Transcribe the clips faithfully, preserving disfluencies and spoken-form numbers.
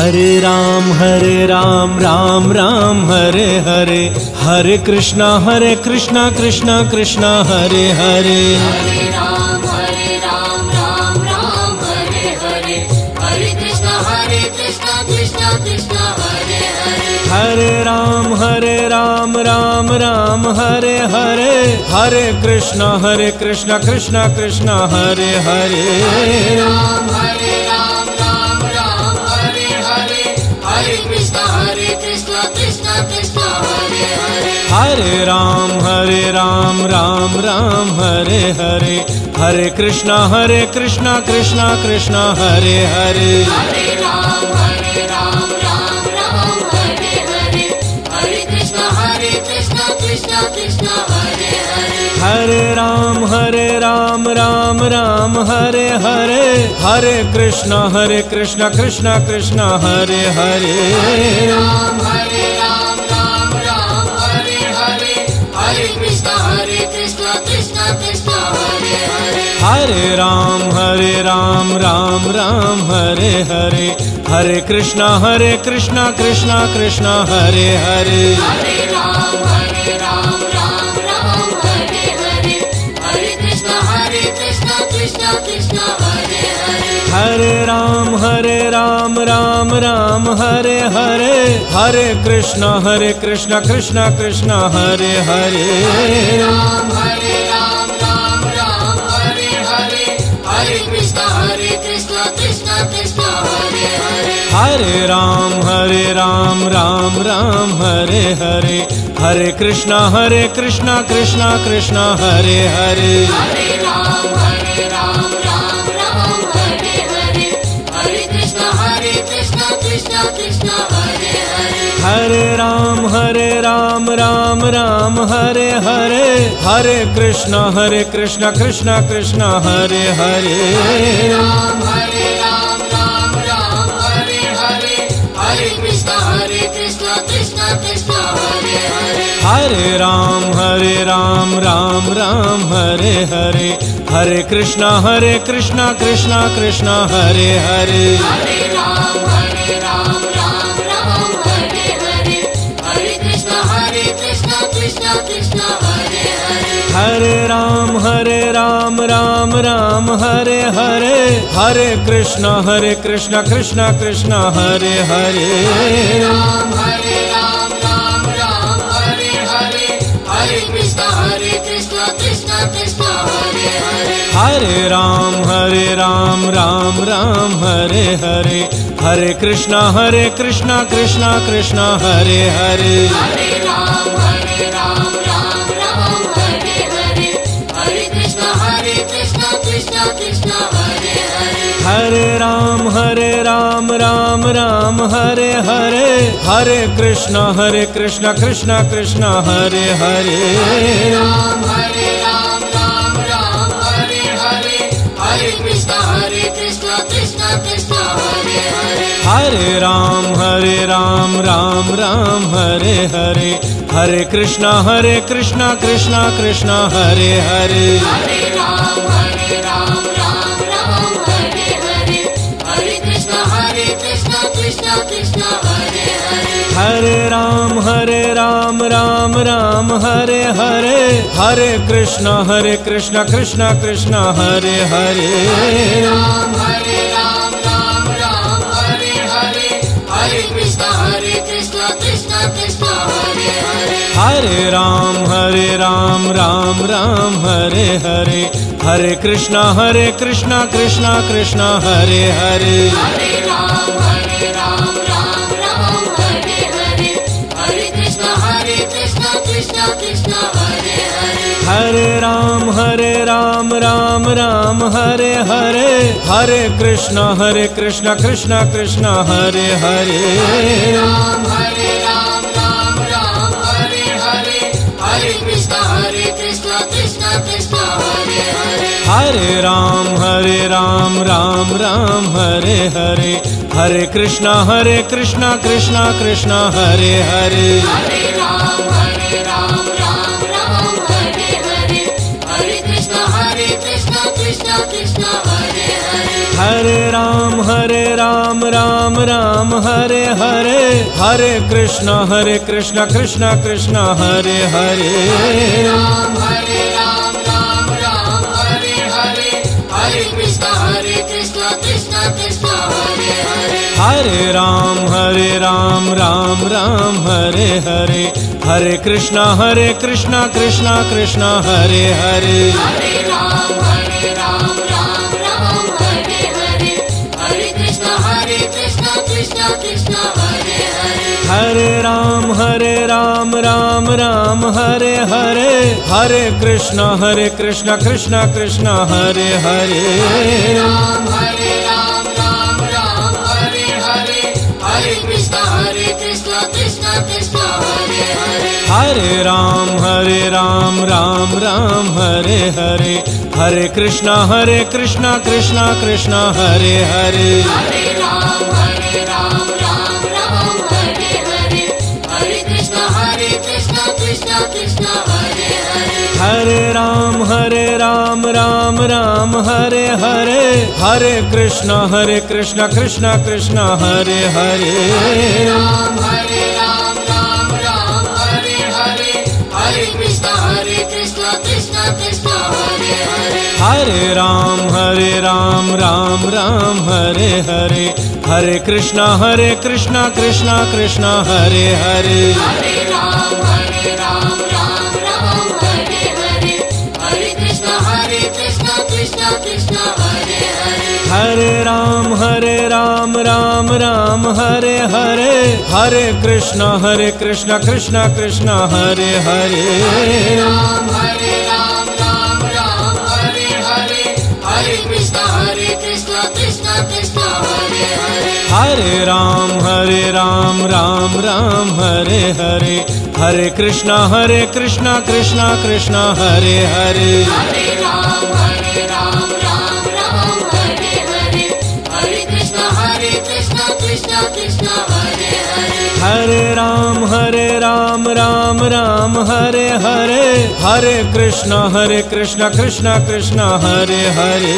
हरे राम हरे राम राम राम हरे हरे, हरे कृष्णा हरे कृष्णा कृष्णा कृष्णा हरे हरे। हरे राम हरे राम राम राम हरे हरे, हरे कृष्णा हरे कृष्णा कृष्णा कृष्णा हरे हरे। हरे राम हरे राम राम राम हरे हरे, हरे कृष्णा हरे कृष्णा कृष्णा कृष्णा हरे हरे। राम हरे राम राम राम हरे हरे, हरे कृष्णा हरे कृष्णा कृष्णा कृष्णा हरे हरे। हरे राम हरे राम राम राम हरे हरे, हरे कृष्णा हरे कृष्णा कृष्णा कृष्णा हरे हरे। हरे राम हरे राम राम राम हरे हरे, हरे कृष्णा हरे कृष्णा कृष्णा कृष्णा हरे हरे। हरे राम हरे राम राम राम हरे हरे, हरे कृष्णा हरे कृष्णा कृष्णा कृष्णा हरे हरे। राम हरे राम राम राम हरे हरे, हरे कृष्णा हरे कृष्णा कृष्णा कृष्णा हरे हरे। हरे राम हरे राम राम राम हरे हरे, हरे कृष्णा हरे कृष्णा कृष्णा कृष्णा हरे हरे। हरे राम हरे राम राम राम हरे हरे, हरे कृष्णा हरे कृष्णा कृष्णा कृष्णा हरे हरे। हरे राम हरे राम राम राम हरे हरे, हरे कृष्णा हरे कृष्णा कृष्णा कृष्णा हरे हरे। राम हरे राम राम राम हरे हरे, हरे कृष्णा हरे कृष्णा कृष्णा कृष्णा हरे हरे। हरे राम हरे राम राम राम हरे हरे, हरे कृष्णा हरे कृष्णा कृष्णा कृष्णा हरे हरे। हरे राम हरे राम राम राम हरे हरे, हरे कृष्णा हरे कृष्णा कृष्णा कृष्णा हरे हरे। हरे राम हरे राम राम राम हरे हरे, हरे कृष्णा हरे कृष्णा कृष्णा कृष्णा हरे हरे। राम हरे राम राम राम हरे हरे, हरे कृष्णा हरे कृष्णा कृष्णा कृष्णा हरे हरे। हरे राम हरे राम राम राम हरे हरे, हरे कृष्णा हरे कृष्णा कृष्णा कृष्णा हरे हरे। हरे राम हरे राम राम राम हरे हरे, हरे कृष्णा हरे कृष्णा कृष्णा कृष्णा हरे हरे। हरे राम हरे राम राम राम हरे हरे, हरे कृष्णा हरे कृष्णा कृष्णा कृष्णा हरे हरे। राम हरे राम राम राम हरे हरे, हरे कृष्णा हरे कृष्णा कृष्णा कृष्णा हरे हरे। हरे राम हरे राम राम राम हरे हरे, हरे कृष्णा हरे कृष्णा कृष्णा कृष्णा हरे हरे। हरे राम हरे राम राम राम हरे हरे, हरे कृष्णा हरे कृष्णा कृष्णा कृष्णा हरे हरे। हरे राम हरे राम राम राम हरे हरे, हरे कृष्णा हरे कृष्णा कृष्णा कृष्णा हरे हरे। राम हरे राम राम राम हरे हरे, हरे कृष्णा हरे कृष्णा कृष्णा कृष्णा हरे हरे। हरे राम हरे राम राम राम हरे हरे, हरे कृष्णा हरे कृष्णा कृष्णा कृष्णा हरे हरे। हरे राम हरे राम राम राम हरे हरे, हरे कृष्णा हरे कृष्णा कृष्णा कृष्णा हरे हरे। हरे राम हरे राम राम राम हरे हरे, हरे कृष्णा हरे कृष्णा कृष्णा कृष्णा हरे हरे। राम हरे राम राम राम हरे हरे, हरे कृष्णा हरे कृष्णा कृष्णा कृष्णा हरे हरे। हरे राम हरे राम राम राम हरे हरे, हरे कृष्णा हरे कृष्णा कृष्णा कृष्णा हरे हरे। हरे राम हरे राम राम राम हरे हरे, हरे कृष्णा हरे कृष्णा कृष्णा कृष्णा हरे हरे। हरे राम हरे राम राम राम हरे हरे, हरे कृष्णा हरे कृष्णा कृष्णा कृष्णा हरे हरे। राम हरे राम राम राम हरे हरे, हरे कृष्णा हरे कृष्णा कृष्णा कृष्णा हरे हरे। हरे राम हरे राम राम राम हरे हरे, हरे कृष्णा हरे कृष्णा कृष्णा कृष्णा हरे हरे। हरे राम हरे राम राम राम हरे हरे, हरे कृष्णा हरे कृष्णा कृष्णा कृष्णा हरे हरे। हरे राम हरे हरे राम राम राम हरे हरे, हरे कृष्णा हरे कृष्णा कृष्णा कृष्णा हरे हरे। राम हरे राम राम राम हरे हरे, हरे कृष्णा हरे कृष्णा कृष्णा कृष्णा हरे हरे। हरे राम हरे राम राम राम हरे हरे, हरे कृष्णा हरे कृष्णा कृष्णा कृष्णा हरे हरे। हरे राम हरे राम राम राम हरे हरे, हरे कृष्णा हरे कृष्णा कृष्णा कृष्णा हरे हरे। हरे राम हरे राम राम राम हरे हरे, हरे कृष्णा हरे कृष्णा कृष्णा कृष्णा हरे हरे। राम हरे राम राम राम हरे हरे, हरे कृष्णा हरे कृष्णा कृष्णा कृष्णा हरे हरे। हरे राम हरे राम राम राम हरे हरे, हरे कृष्णा हरे कृष्णा कृष्णा कृष्णा हरे हरे। हरे राम हरे राम राम राम हरे हरे, हरे कृष्णा हरे कृष्णा कृष्णा कृष्णा हरे हरे। हरे राम हरे राम राम राम हरे हरे, हरे कृष्णा हरे कृष्णा कृष्णा कृष्णा हरे हरे। राम हरे राम राम राम हरे हरे, हरे कृष्णा हरे कृष्णा कृष्णा कृष्णा हरे हरे। हरे राम हरे राम राम राम हरे हरे, हरे कृष्णा हरे कृष्णा कृष्णा कृष्णा हरे हरे। हरे राम हरे राम राम राम हरे हरे, हरे कृष्णा हरे कृष्णा कृष्णा कृष्णा हरे हरे। हरे राम हरे राम राम राम हरे हरे, हरे कृष्णा हरे कृष्णा कृष्णा कृष्णा हरे हरे। राम हरे राम राम राम हरे हरे, हरे कृष्णा हरे कृष्णा कृष्णा कृष्णा हरे हरे। हरे राम हरे राम राम राम हरे हरे, हरे कृष्णा हरे कृष्णा कृष्णा कृष्णा हरे हरे। हरे राम हरे राम राम राम हरे हरे, हरे कृष्णा हरे कृष्णा कृष्णा कृष्णा हरे हरे। हरे राम हरे राम राम राम हरे हरे, हरे कृष्णा हरे कृष्णा कृष्णा कृष्णा हरे हरे।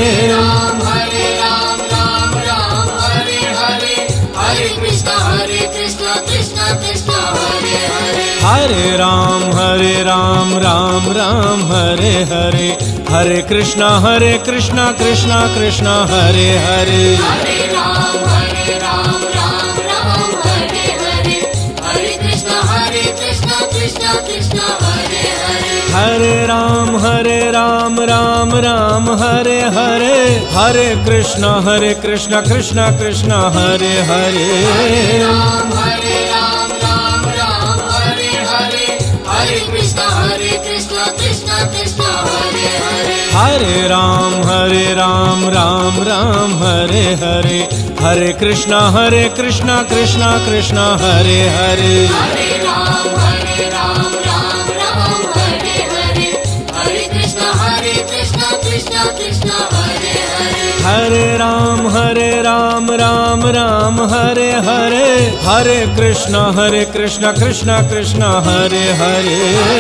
राम हरे राम राम राम हरे हरे, हरे कृष्णा हरे कृष्णा कृष्णा कृष्णा हरे हरे। हरे राम हरे राम राम राम हरे हरे, हरे कृष्णा हरे कृष्णा कृष्णा कृष्णा हरे हरे। हरे राम हरे राम राम राम हरे हरे, हरे कृष्णा हरे कृष्णा कृष्णा कृष्णा हरे हरे। हरे राम हरे राम राम राम हरे हरे, हरे कृष्णा हरे कृष्णा कृष्णा कृष्णा हरे हरे। राम हरे राम राम राम हरे हरे, हरे कृष्णा हरे कृष्णा कृष्णा कृष्णा हरे हरे। हरे राम हरे राम राम राम हरे हरे, हरे कृष्णा हरे कृष्णा कृष्णा कृष्णा हरे हरे। हरे राम हरे राम राम राम हरे हरे, हरे कृष्णा हरे कृष्णा कृष्णा कृष्णा हरे हरे। हरे राम हरे राम राम राम हरे हरे, हरे कृष्णा हरे कृष्णा कृष्णा कृष्णा हरे हरे।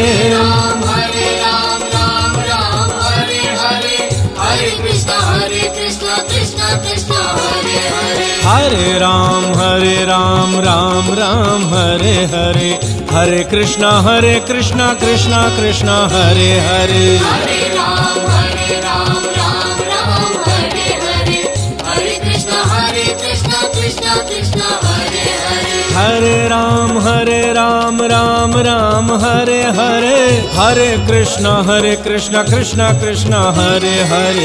राम हरे राम राम राम हरे हरे, हरे कृष्णा हरे कृष्णा कृष्णा कृष्णा हरे हरे। हरे राम हरे राम राम राम हरे हरे, हरे कृष्णा हरे कृष्णा कृष्णा कृष्णा हरे हरे। हरे राम हरे राम राम राम हरे हरे, हरे कृष्णा हरे कृष्णा कृष्णा कृष्णा हरे हरे। हरे राम हरे राम राम राम हरे हरे, हरे कृष्णा हरे कृष्णा कृष्णा कृष्णा हरे हरे।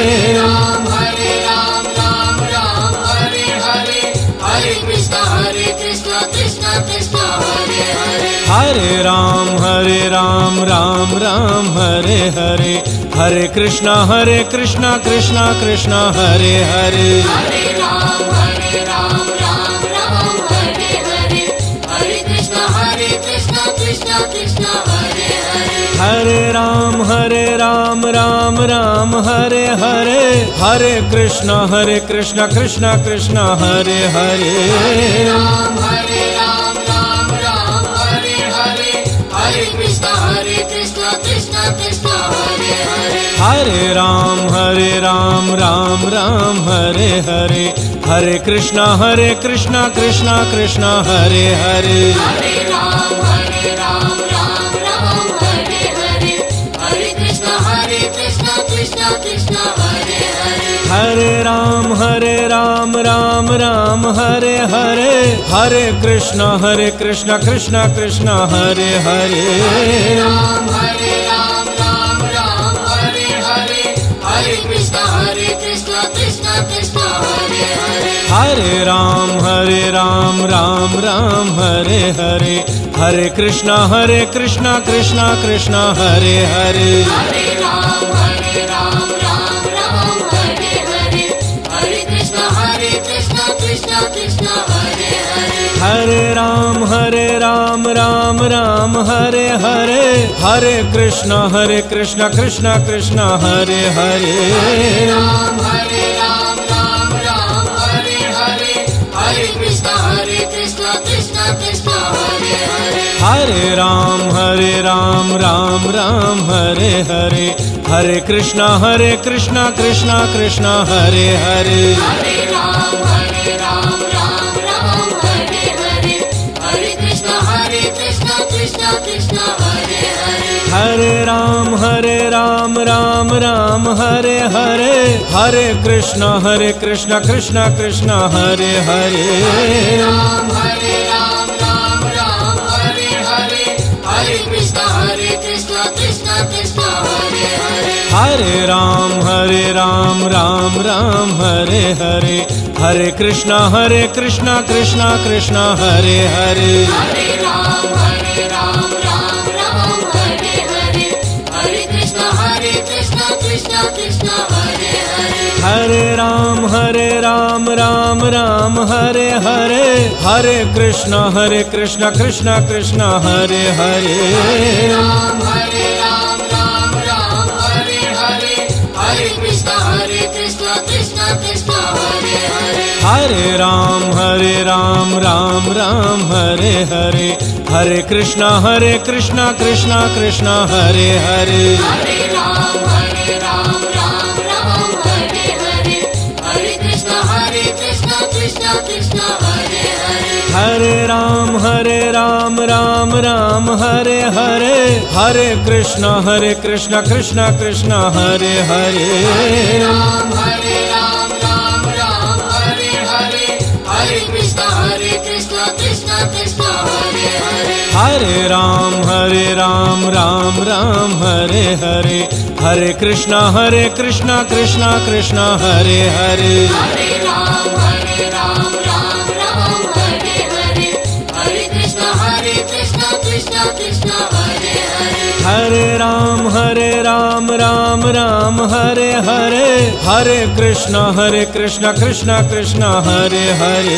राम हरे राम राम राम हरे हरे, हरे कृष्णा हरे कृष्णा कृष्णा कृष्णा हरे हरे। हरे राम हरे राम राम राम हरे हरे, हरे कृष्णा हरे कृष्णा कृष्णा कृष्णा हरे हरे। हरे राम हरे राम राम राम हरे हरे, हरे कृष्णा हरे कृष्णा कृष्णा कृष्णा हरे हरे। हरे राम हरे राम राम राम हरे हरे, हरे कृष्णा हरे कृष्णा कृष्णा कृष्णा हरे हरे। राम हरे राम राम राम हरे हरे, हरे कृष्ण हरे कृष्ण कृष्ण कृष्ण हरे हरे हरे राम हरे राम राम राम हरे हरे हरे कृष्ण हरे कृष्ण कृष्ण कृष्ण हरे हरे हरे राम हरे राम राम राम हरे हरे हरे कृष्ण हरे कृष्ण कृष्ण कृष्ण हरे हरे हरे राम हरे राम राम राम हरे हरे हरे कृष्ण हरे कृष्ण कृष्ण कृष्ण हरे हरे राम हरे राम राम राम हरे हरे हरे कृष्ण हरे कृष्ण कृष्ण कृष्ण हरे हरे हरे राम हरे राम राम राम हरे हरे हरे कृष्ण हरे कृष्ण कृष्ण कृष्ण हरे हरे हरे राम हरे राम राम राम हरे हरे हरे कृष्ण हरे कृष्ण कृष्ण कृष्ण हरे हरे हरे राम हरे राम राम राम हरे हरे हरे कृष्ण हरे कृष्ण कृष्ण कृष्ण हरे हरे राम हरे राम राम राम हरे हरे हरे कृष्ण हरे कृष्ण कृष्ण कृष्ण हरे हरे हरे राम हरे राम राम राम हरे हरे हरे कृष्ण हरे कृष्ण कृष्ण कृष्ण हरे हरे हरे राम हरे राम राम राम हरे हरे हरे कृष्ण हरे कृष्ण कृष्ण कृष्ण हरे हरे हरे राम हरे राम राम राम हरे हरे हरे कृष्ण हरे कृष्ण कृष्ण कृष्ण हरे हरे राम हरे राम राम राम हरे हरे हरे कृष्ण हरे कृष्ण कृष्ण कृष्ण हरे हरे हरे राम हरे राम राम राम हरे हरे हरे कृष्ण हरे कृष्ण कृष्ण कृष्ण हरे हरे हरे राम हरे राम राम राम हरे हरे हरे कृष्ण हरे कृष्ण कृष्ण कृष्ण हरे हरे हरे राम हरे राम राम राम हरे हरे हरे कृष्ण हरे कृष्ण कृष्ण कृष्ण हरे हरे राम हरे राम राम राम हरे हरे हरे कृष्ण हरे कृष्ण कृष्ण कृष्ण हरे हरे हरे राम हरे राम राम राम हरे हरे हरे कृष्ण हरे कृष्ण कृष्ण कृष्ण हरे हरे हरे राम हरे राम राम राम हरे हरे हरे कृष्ण हरे कृष्ण कृष्ण कृष्ण हरे हरे हरे राम हरे राम राम राम हरे हरे हरे कृष्ण हरे कृष्ण कृष्ण कृष्ण हरे हरे राम हरे राम राम राम हरे हरे हरे कृष्ण हरे कृष्ण कृष्ण कृष्ण हरे हरे हरे राम हरे राम राम राम हरे हरे हरे कृष्ण हरे कृष्ण कृष्ण कृष्ण हरे हरे हरे राम हरे राम राम राम हरे हरे हरे कृष्ण हरे कृष्ण कृष्ण कृष्ण हरे हरे हरे राम हरे राम राम राम हरे हरे हरे कृष्ण हरे कृष्ण कृष्ण कृष्ण हरे हरे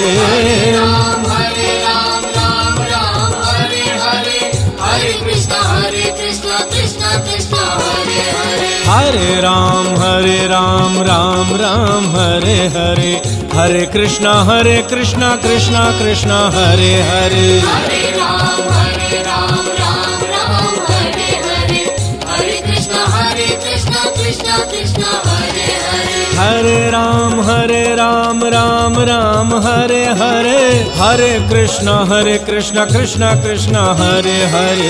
राम हरे राम राम राम हरे हरे हरे कृष्ण हरे कृष्ण कृष्ण कृष्ण हरे हरे हरे राम हरे राम राम राम हरे हरे हरे कृष्ण हरे कृष्ण कृष्ण कृष्ण हरे हरे हरे राम हरे राम राम राम हरे हरे हरे कृष्ण हरे कृष्ण कृष्ण कृष्ण हरे हरे हरे राम हरे राम राम राम हरे हरे हरे कृष्ण हरे कृष्ण कृष्ण कृष्ण हरे हरे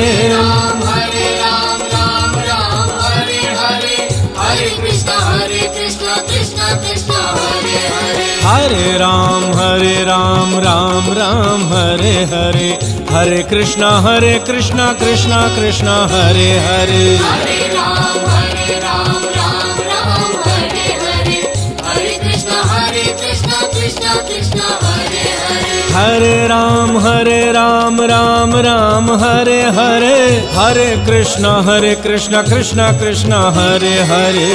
राम हरे राम राम राम हरे हरे हरे कृष्ण हरे कृष्ण कृष्ण कृष्ण हरे हरे हरे राम हरे राम राम राम हरे हरे हरे कृष्ण हरे कृष्ण कृष्ण कृष्ण हरे हरे हरे राम हरे राम राम राम हरे हरे हरे कृष्ण हरे कृष्ण कृष्ण कृष्ण हरे हरे हरे राम हरे राम राम राम हरे हरे हरे कृष्ण हरे कृष्ण कृष्ण कृष्ण हरे हरे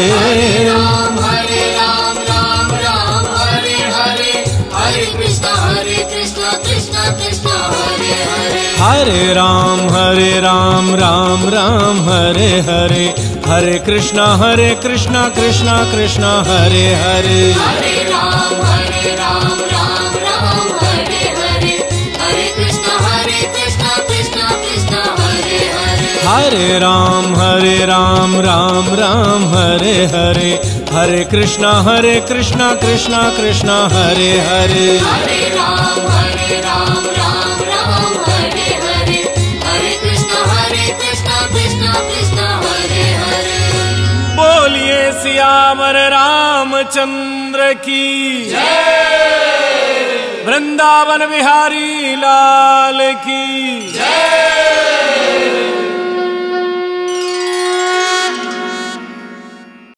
राम हरे राम राम राम हरे हरे हरे कृष्ण हरे कृष्ण कृष्ण कृष्ण हरे हरे हरे राम हरे राम राम राम हरे हरे हरे कृष्ण हरे कृष्ण कृष्ण कृष्ण हरे हरे हरे राम हरे राम राम राम हरे हरे हरे कृष्ण हरे कृष्ण कृष्ण कृष्ण हरे हरे हरे राम हरे राम राम राम हरे हरे हरे कृष्णा हरे कृष्णा कृष्णा कृष्णा हरे हरे हरे राम हरे राम राम राम हरे हरे हरे कृष्णा हरे कृष्णा कृष्णा कृष्णा हरे हरे। बोलिए सियावर रामचंद्र की जय, वृंदावन बिहारी लाल की जय।